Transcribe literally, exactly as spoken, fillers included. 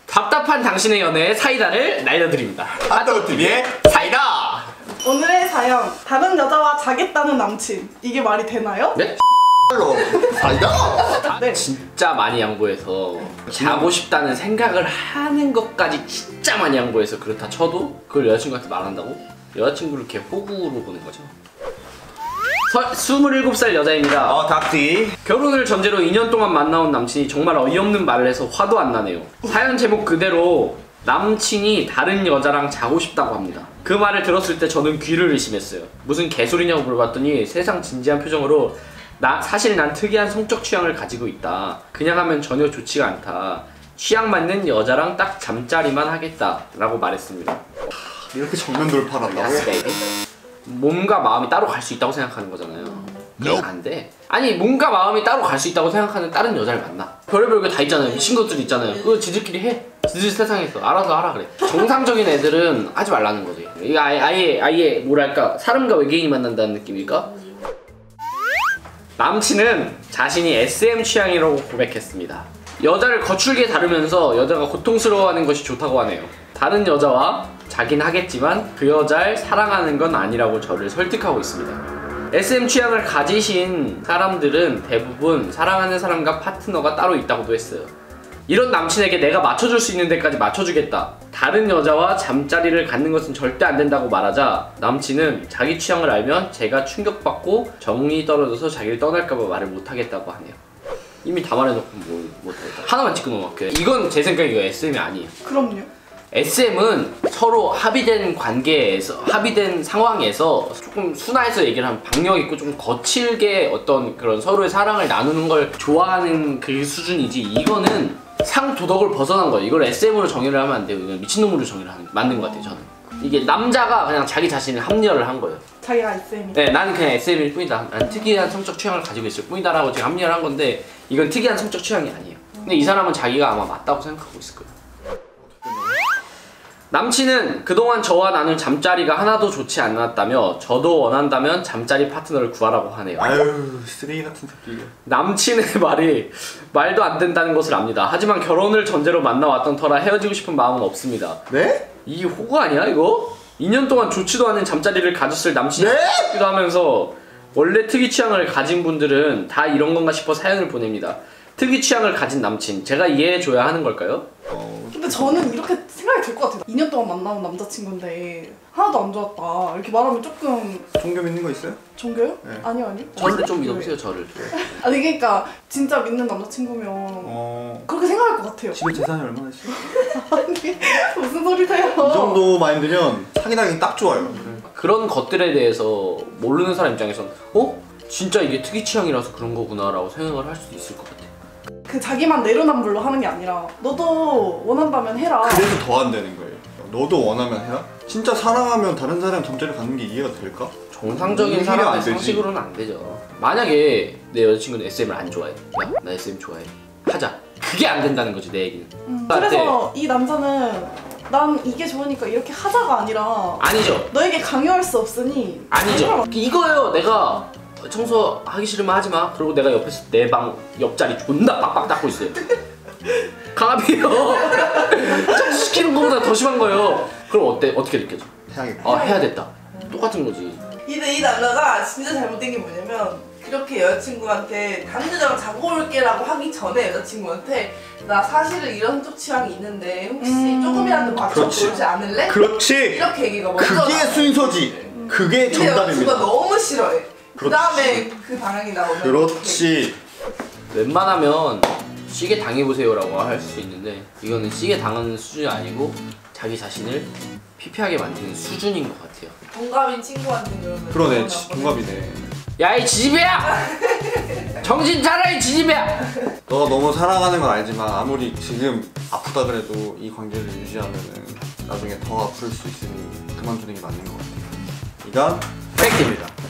답답한 당신의 연애에 사이다를 날려드립니다. 핫도그티비의 사이다! 오늘의 사연, 다른 여자와 자겠다는 남친. 이게 말이 되나요? 네? 사이다! 네. 진짜 많이 양보해서 자고 싶다는 생각을 하는 것까지 진짜 많이 양보해서 그렇다 쳐도 그걸 여자친구한테 말한다고? 여자친구를 이렇게 호구로 보는 거죠. 서, 스물일곱 살 여자입니다. 어, 닥티. 결혼을 전제로 이 년 동안 만나온 남친이 정말 어이없는 말을 해서 화도 안 나네요. 사연 제목 그대로 남친이 다른 여자랑 자고 싶다고 합니다. 그 말을 들었을 때 저는 귀를 의심했어요. 무슨 개소리냐고 물어봤더니 세상 진지한 표정으로 나 사실 난 특이한 성적 취향을 가지고 있다. 그냥 하면 전혀 좋지가 않다. 취향 맞는 여자랑 딱 잠자리만 하겠다 라고 말했습니다. 이렇게 정면 돌파한다고? 몸과 마음이 따로 갈 수 있다고 생각하는 거잖아요. 그건 안 돼. 아니 몸과 마음이 따로 갈 수 있다고 생각하는 다른 여자를 만나. 별의별 게 다 있잖아요. 미친 것들이 있잖아요. 그거 지들끼리 해. 지들 세상에서 알아서 하라 그래. 정상적인 애들은 하지 말라는 거지. 이거 아예 아예 아예 뭐랄까 사람과 외계인이 만난다는 느낌일까? 남친은 자신이 에스엠 취향이라고 고백했습니다. 여자를 거칠게 다루면서 여자가 고통스러워하는 것이 좋다고 하네요. 다른 여자와 자긴 하겠지만 그 여자를 사랑하는 건 아니라고 저를 설득하고 있습니다. 에스엠 취향을 가지신 사람들은 대부분 사랑하는 사람과 파트너가 따로 있다고도 했어요. 이런 남친에게 내가 맞춰줄 수 있는 데까지 맞춰주겠다. 다른 여자와 잠자리를 갖는 것은 절대 안 된다고 말하자 남친은 자기 취향을 알면 제가 충격받고 정이 떨어져서 자기를 떠날까봐 말을 못하겠다고 하네요. 이미 다 말해놓고 뭐 못하겠다. 하나만 짚고 넘어갈게요. 이건 제 생각에 이거 에스엠이 아니에요. 그럼요. 에스엠은 서로 합의된 관계에서 합의된 상황에서 조금 순화해서 얘기를 하면 박력 있고 좀 거칠게 어떤 그런 서로의 사랑을 나누는 걸 좋아하는 그 수준이지, 이거는 상도덕을 벗어난 거예요. 이걸 에스엠으로 정의를 하면 안 돼요. 이건 미친놈으로 정의를 하는 맞는 것 같아요. 저는 이게 남자가 그냥 자기 자신을 합리화를 한 거예요. 자기가 에스엠이. 네, 나는 그냥 에스엠일 뿐이다. 난 특이한 성적 취향을 가지고 있을 뿐이다 라고 지금 합리화를 한 건데 이건 특이한 성적 취향이 아니에요. 근데 이 사람은 자기가 아마 맞다고 생각하고 있을 거예요. 남친은 그동안 저와 나눈 잠자리가 하나도 좋지 않았다며 저도 원한다면 잠자리 파트너를 구하라고 하네요. 아유, 쓰레기 같은 새끼. 남친의 말이 말도 안 된다는 것을 압니다. 하지만 결혼을 전제로 만나왔던 터라 헤어지고 싶은 마음은 없습니다. 네? 이게 호구 아니야 이거? 이 년 동안 좋지도 않은 잠자리를 가졌을 남친이 네? 기도 하면서 원래 특이 취향을 가진 분들은 다 이런 건가 싶어 사연을 보냅니다. 특이 취향을 가진 남친, 제가 이해해줘야 하는 걸까요? 어... 근데 저는 이렇게 생각이 들 것 같아요. 이 년 동안 만나온 남자친구인데 하나도 안 좋았다. 이렇게 말하면 조금 종교 믿는 거 있어요? 종교요? 네. 아니요, 아니요. 저를 좀 믿어보세요, 저를. 아니 그러니까 진짜 믿는 남자친구면 어... 그렇게 생각할 것 같아요. 집에 재산이 얼마나 있어요? 아니 무슨 소리세요? 이 정도 마인드면 사기당하기 딱 좋아요. 그런 것들에 대해서 모르는 사람 입장에선 어? 진짜 이게 특이 취향이라서 그런 거구나 라고 생각을 할 수도 있을 것 같아. 그 자기만 내로남불로 하는 게 아니라 너도 원한다면 해라. 그래서 더 안 되는 거예요. 너도 원하면 해라? 진짜 사랑하면 다른 사람 잠자리 갖는 게 이해가 될까? 정상적인 이해가 사람의 안 되지. 상식으로는 안 되죠. 만약에 내 여자친구는 에스엠을 안 좋아해. 야, 나 에스엠 좋아해. 하자. 그게 안 된다는 거지, 내 얘기는. 음, 나한테 그래서 이 남자는 난 이게 좋으니까 이렇게 하자가 아니라 아니죠. 너에게 강요할 수 없으니 아니죠. 이거예요. 내가 청소하기 싫으면 하지 마. 그리고 내가 옆에서 내 방 옆자리 존나 빡빡 닦고 있어요. 감이요. 시키는 것보다 더 심한 거예요. 그럼 어때? 어떻게 느껴져? 해야겠다. 아, 해야 됐다. 똑같은 거지. 근데 이 남자가 진짜 잘못된 게 뭐냐면 그렇게 여자친구한테 다른 여자랑 자고 올게라고 하기 전에 여자친구한테 나 사실은 이런 성적 취향이 있는데 혹시 음. 조금이라도 맞춰보지 그렇지. 않을래? 그렇지! 이렇게 얘기가 먼저 그게 나와. 순서지! 그게 근데 여자친구가 정답입니다. 너무 싫어해. 그 그렇지. 다음에 그 방향이 나오면 그렇지. 웬만하면 시계 당해보세요라고 할 수 있는데 이거는 시계 당하는 수준이 아니고 자기 자신을 피폐하게 만드는 수준인 것 같아요. 동갑인 친구한테 그러면 그러네, 너무 나쁘네. 동갑이네. 야, 이 지지배야! 정신 차려, 이 지지배야! 너가 너무 사랑하는 건 알지만 아무리 지금 아프다 그래도 이 관계를 유지하면은 나중에 더 아플 수 있으니 그만두는 게 맞는 것 같아요. 이건 팩트입니다.